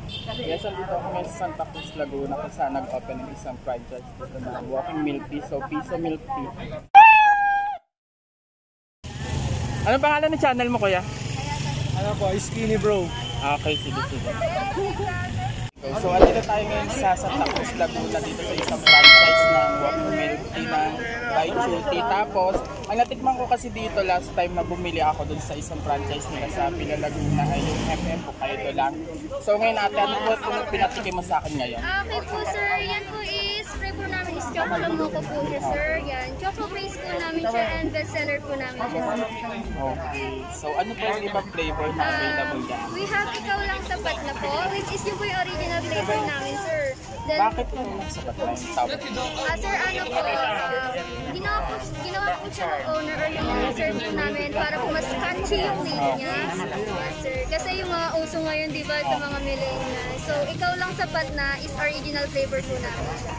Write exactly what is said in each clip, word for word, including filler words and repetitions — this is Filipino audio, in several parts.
Yes, andito kami sa Santa Cruz, Laguna kung saan nag-open ng isang franchise dito na walking Milktea. So, Piso Milktea. Ano pangalan ng channel mo, kuya? Ano po, Skinny Bro. Okay, sige, sige. Okay, so, andito tayo ngayon sa Santa Cruz, Laguna dito sa isang franchise ng walking Milktea ng by Tuitee. Tapos, ang natikman ko kasi dito last time na bumili ako dun sa isang franchise nila sa Pila Laguna ay yung M M po kayo ito lang. So ngayon ate, ano po itong pinatikim mo sa akin ngayon? Okay po sir, yan po is flavor namin is choco lang mo po po siya sir. Yan, choco base po namin siya and best seller po namin siya sir. Okay, so ano po yung ibang flavor na available dyan? Uh, we have ikaw lang sapat na po, which is yung po yung original flavor namin sir. Then, bakit po yung sapat na yung tawag? Uh, sir, ano po, uh, ginawa po, ginawa po siya ng owner or yung research po namin para po mas catchy yung name niya. Uh, sir, kasi yung mga uso ngayon, di ba, sa mga millennials. So, ikaw lang sapat na is original flavor po namin siya.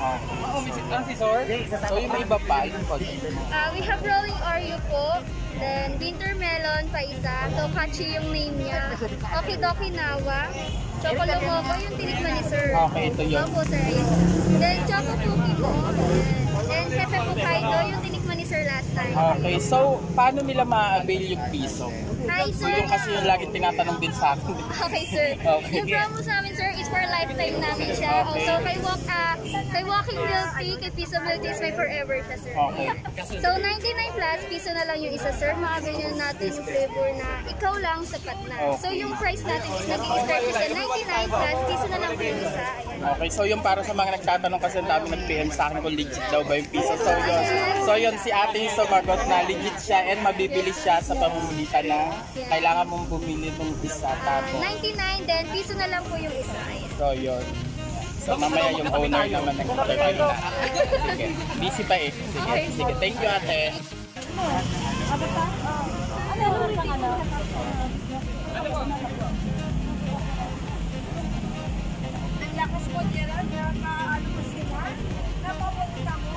So yung may iba pa, yung po? Uh, we have rolling Oreo po. Then, winter melon pa isa. So, catchy yung name niya. Okidoki Nawa. Choco Lomobo yung tinikman ni sir. Okay, ito yun. Opo, sir. Ayun. Then, Choco Cookie po. Then, Pepe Hokkaido yung tinikman ni sir last time. Okay, so paano nila ma-avail yung Piso? Hi, So sir. yung kasi yung laging tinatanong din sa akin. Okay, sir. Okay. Yung promo sa amin, sir, is for lifetime namin siya. Okay. Also, kay, walk, uh, kay Walking Milktea, kay Piso Milktea is my forever siya, sir. Okay. So, ninety-nine plus, piso na lang yung isa, sir. Maabil nyo natin yung flavor na ikaw lang sapat na. So, yung price natin is nag-i-start sa ninety-nine plus, piso na lang po yung isa. Ayan. Okay, so yung para sa mga nagtatanong kasi ang dami nag-P M sa akin kung legit daw ba yung Piso. So yun, so yun si ate yung sumagot na legit siya and mabibili siya sa pamumulitan na kailangan mong bumili ng isa. Tapos, ninety-nine, then piso na lang po yung isa. Ayan. so yun. So mamaya yung owner naman nag-interview na. Sige, busy pa eh. Sige, sige. Thank you ate. Ang lakas mo dyan, na ano mo sila, napapunta mo.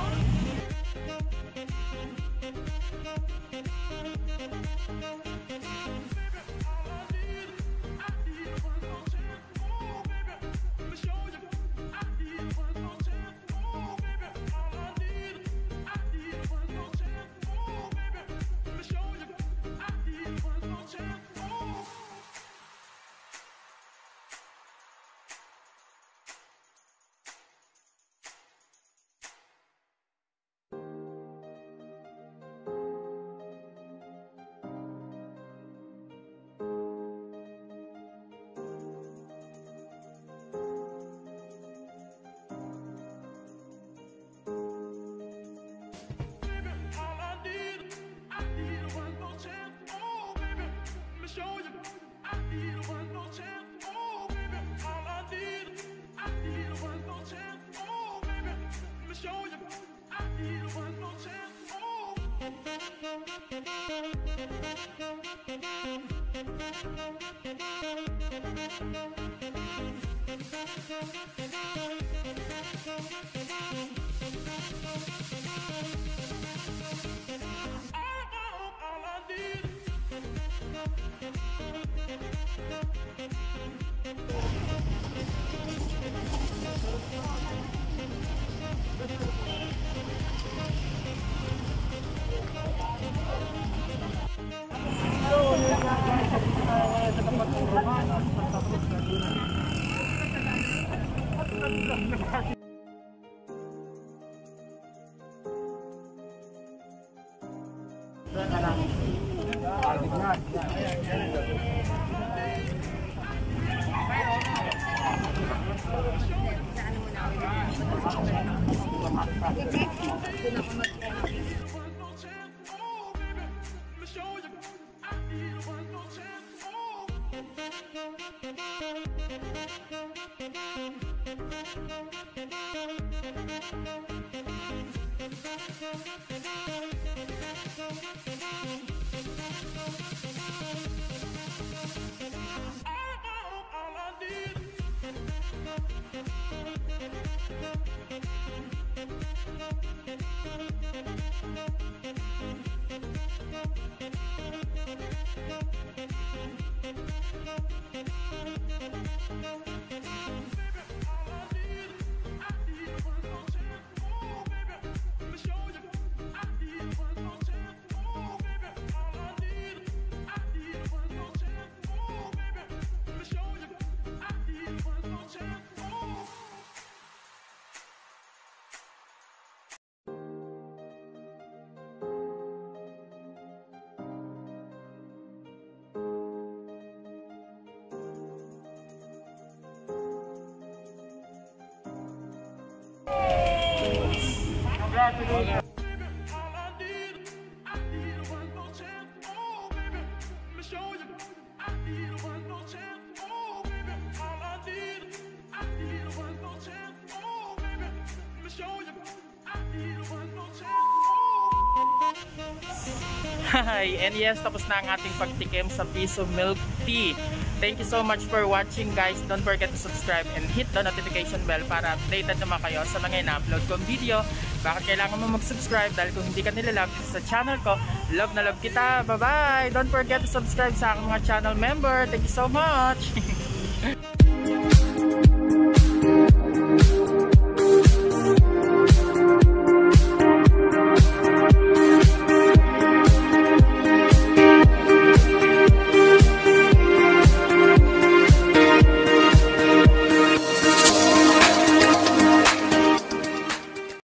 Hi! And yes, tapos na ang ating pagtikim sa Piso Milktea. Thank you so much for watching guys. Don't forget to subscribe and hit the notification bell para updated naman kayo sa mga ina-upload kong video. Bakit kailangan mo mag-subscribe? Dahil kung hindi ka nilalove sa channel ko, love na love kita. Bye-bye! Don't forget to subscribe sa aking mga channel member. Thank you so much!